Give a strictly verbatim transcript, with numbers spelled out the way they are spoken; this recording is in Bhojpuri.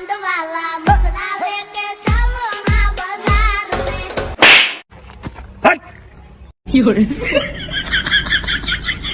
चांद वाला मुखड़ा लेके चलो ना बाजार में।